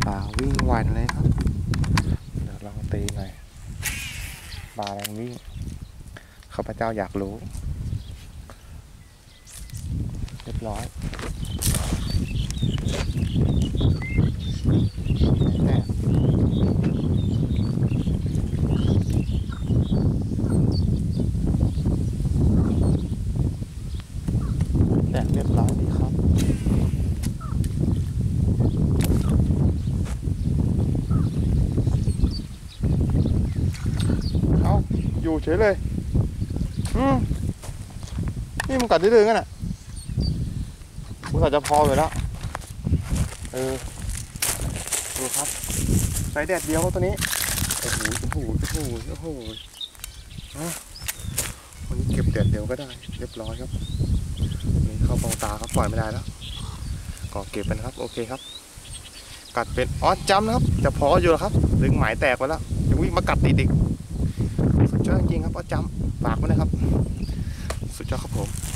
ปลาวิ่งไวเลยครับเดี๋ยวลองตีหน่อยปลาแรงวิ่งข้าพเจ้าอยากรู้เรียบร้อยแน่แต่เรียบร้อยดีครับเอาอยู่เฉยเลยนี่มันกัดดื้อๆกันอ่ะกูอาจจะพอไปแล้วดูครับใส่แดดเดียวตัวนี้โอ้โหวันนี้เก็บแดดเดียวก็ได้เรียบร้อยครับนี่เข้าเบ้าตาครับปล่อยไม่ได้แล้วก็เก็บเป็นครับโอเคครับกัดเป็นออสจัมนะครับจะพออยู่แล้วครับดึงหมายแตกไปแล้วจะวิ่งมากัดติดอีกสุดยอดจริงครับออสจัมฝากไว้นะครับสุดยอดครับผม